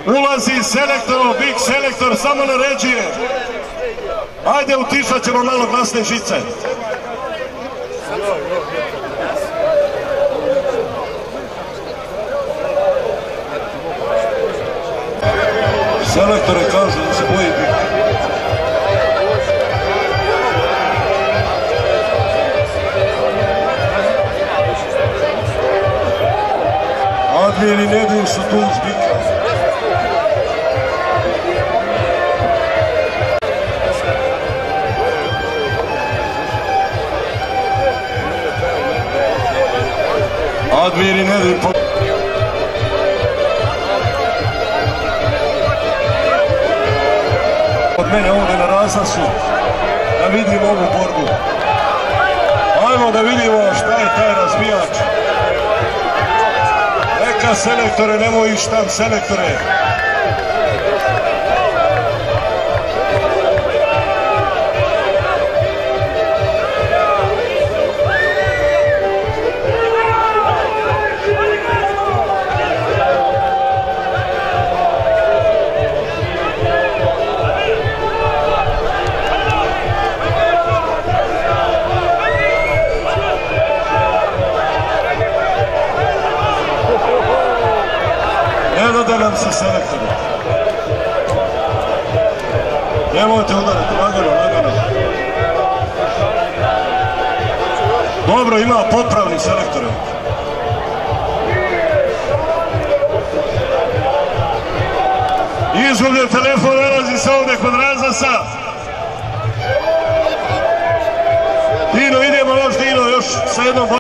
Ulazi selektor, big selektor, samo naređuje. Ajde, utišat ćemo malo glasne žice. Selektore kažu da se boji big. Admir i Nedim su tu uz bika. Admir i Nedim od mene ovdje na raslasu da vidimo ovu borbu. Ajmo da vidimo šta je taj razbijač. Neka selektore, nemoj ići tam selektore. Da nam se selektore. Nemojte udarati, lagano, lagano. Dobro, ima potpravni selektore. Izgubljen telefon, nalazi se ovdje kod Razasa. Dino, idemo još, Dino, još sa jednom